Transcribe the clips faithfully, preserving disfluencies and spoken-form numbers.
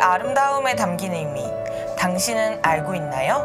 아름다움에 담긴 의미, 당신은 알고 있나요?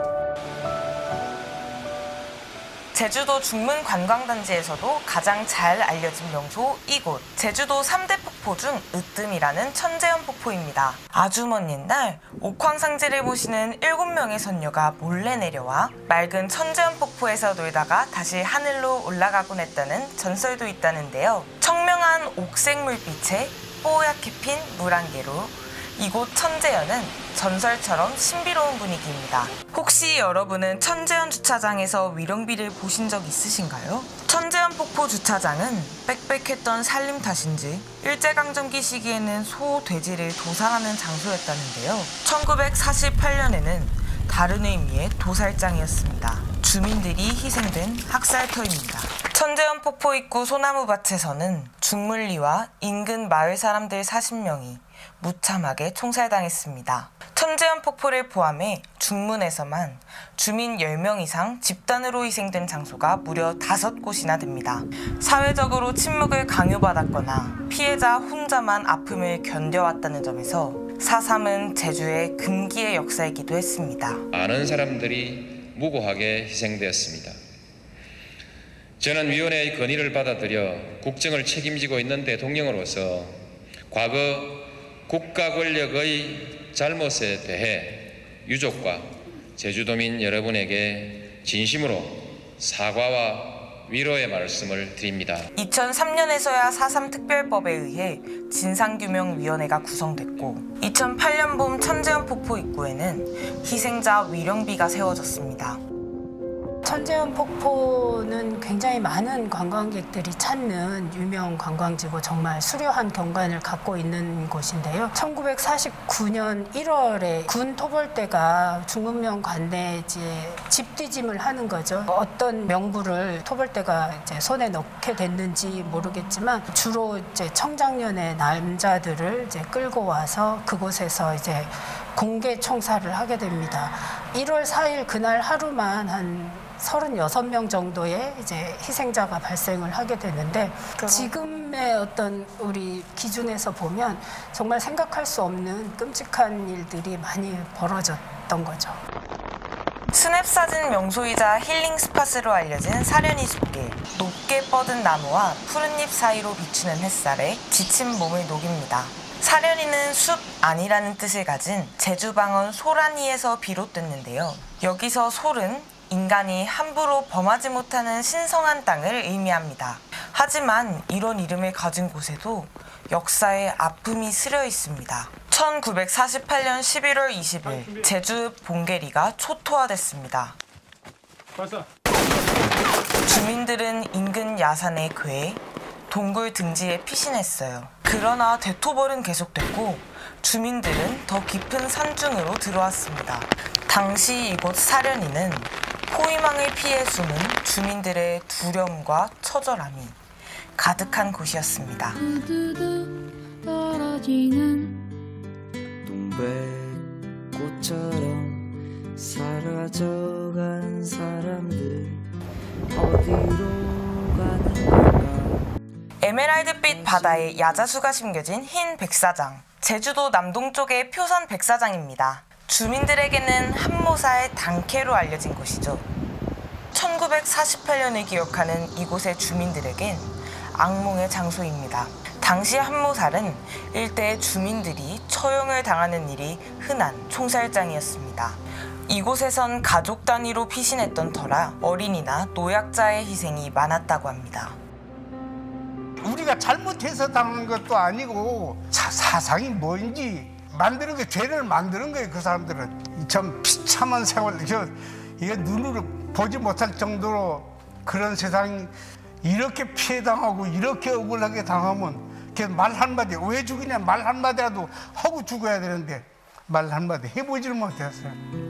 제주도 중문 관광단지에서도 가장 잘 알려진 명소 이곳. 제주도 삼 대 폭포 중 으뜸이라는 천재연 폭포입니다. 아주 먼 옛날 옥황상제를 모시는 일곱 명의 선녀가 몰래 내려와 맑은 천재연 폭포에서 놀다가 다시 하늘로 올라가곤 했다는 전설도 있다는데요. 청명한 옥색 물빛에 뽀얗게 핀 물안개로 이곳 천재연은 전설처럼 신비로운 분위기입니다. 혹시 여러분은 천재연 주차장에서 위령비를 보신 적 있으신가요? 천재연 폭포 주차장은 빽빽했던 산림 탓인지 일제강점기 시기에는 소, 돼지를 도살하는 장소였다는데요. 천구백사십팔 년에는 다른 의미의 도살장이었습니다. 주민들이 희생된 학살터입니다. 천재연 폭포 입구 소나무밭에서는 중물리와 인근 마을 사람들 사십 명이 무참하게 총살당했습니다. 천재연 폭포를 포함해 중문에서만 주민 열 명 이상 집단으로 희생된 장소가 무려 다섯 곳이나 됩니다. 사회적으로 침묵을 강요받았거나 피해자 혼자만 아픔을 견뎌왔다는 점에서 사삼은 제주의 금기의 역사이기도 했습니다. 많은 사람들이 무고하게 희생되었습니다. 저는 위원회의 건의를 받아들여 국정을 책임지고 있는 대통령으로서 과거 국가 권력의 잘못에 대해 유족과 제주도민 여러분에게 진심으로 사과와 위로의 말씀을 드립니다. 이천삼 년에서야 사삼 특별법에 의해 진상규명위원회가 구성됐고 이천팔 년 봄 천재연 폭포 입구에는 희생자 위령비가 세워졌습니다. 천재연 폭포는 굉장히 많은 관광객들이 찾는 유명 관광지고 정말 수려한 경관을 갖고 있는 곳인데요. 천구백사십구 년 일월에 군 토벌대가 중문면 관내지에 집뒤짐을 하는 거죠. 어떤 명부를 토벌대가 이제 손에 넣게 됐는지 모르겠지만 주로 이제 청장년의 남자들을 이제 끌고 와서 그곳에서 이제 공개 총살을 하게 됩니다. 일월 사일 그날 하루만 한 서른여섯 명 정도의 이제 희생자가 발생을 하게 되는데 지금의 어떤 우리 기준에서 보면 정말 생각할 수 없는 끔찍한 일들이 많이 벌어졌던 거죠. 스냅사진 명소이자 힐링 스팟으로 알려진 사려니 숲길. 높게 뻗은 나무와 푸른 잎 사이로 비추는 햇살에 지친 몸을 녹입니다. 사려니는 숲 아니라는 뜻을 가진 제주방언 소라니에서 비롯됐는데요. 여기서 솔은 인간이 함부로 범하지 못하는 신성한 땅을 의미합니다. 하지만 이런 이름을 가진 곳에도 역사의 아픔이 스려 있습니다. 천구백사십팔 년 십일월 이십일 제주 봉계리가 초토화됐습니다. 주민들은 인근 야산의 궤, 동굴 등지에 피신했어요. 그러나 대토벌은 계속됐고 주민들은 더 깊은 산중으로 들어왔습니다. 당시 이곳 사려니는 포위망을 피해 숨은 주민들의 두려움과 처절함이 가득한 곳이었습니다. 동백꽃처럼 사라져간 사람들 어디로 가는 걸까? 에메랄드빛 바다에 야자수가 심겨진 흰 백사장. 제주도 남동쪽의 표선 백사장입니다. 주민들에게는 한모사의 당캐로 알려진 곳이죠. 천구백사십팔 년을 기억하는 이곳의 주민들에겐 악몽의 장소입니다. 당시 한모살은 일대의 주민들이 처형을 당하는 일이 흔한 총살장이었습니다. 이곳에선 가족 단위로 피신했던 터라 어린이나 노약자의 희생이 많았다고 합니다. 우리가 잘못해서 당한 것도 아니고 사, 사상이 뭔지 만드는 게 죄를 만드는 거예요. 그 사람들은 참 비참한 세월, 저 이게 눈으로 보지 못할 정도로 그런 세상이 이렇게 피해 당하고 이렇게 억울하게 당하면 말 한마디 왜 죽이냐 말 한마디라도 하고 죽어야 되는데 말 한마디 해보지를 못했어요.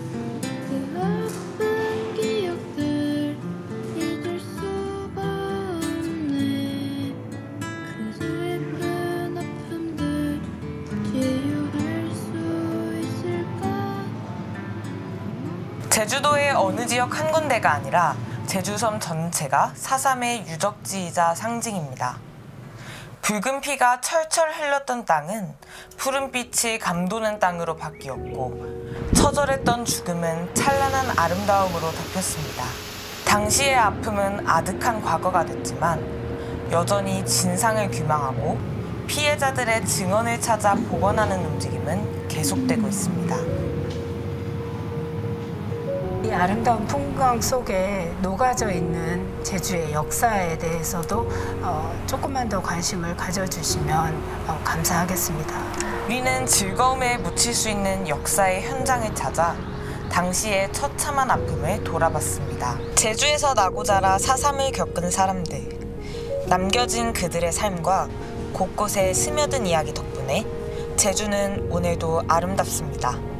제주도의 어느 지역 한 군데가 아니라 제주섬 전체가 사삼의 유적지이자 상징입니다. 붉은 피가 철철 흘렀던 땅은 푸른빛이 감도는 땅으로 바뀌었고 처절했던 죽음은 찬란한 아름다움으로 덮였습니다. 당시의 아픔은 아득한 과거가 됐지만 여전히 진상을 규명하고 피해자들의 증언을 찾아 복원하는 움직임은 계속되고 있습니다. 이 아름다운 풍광 속에 녹아져 있는 제주의 역사에 대해서도 어, 조금만 더 관심을 가져주시면 어, 감사하겠습니다. 우리는 즐거움에 묻힐 수 있는 역사의 현장을 찾아 당시의 처참한 아픔을 돌아봤습니다. 제주에서 나고 자라 사삼을 겪은 사람들, 남겨진 그들의 삶과 곳곳에 스며든 이야기 덕분에 제주는 오늘도 아름답습니다.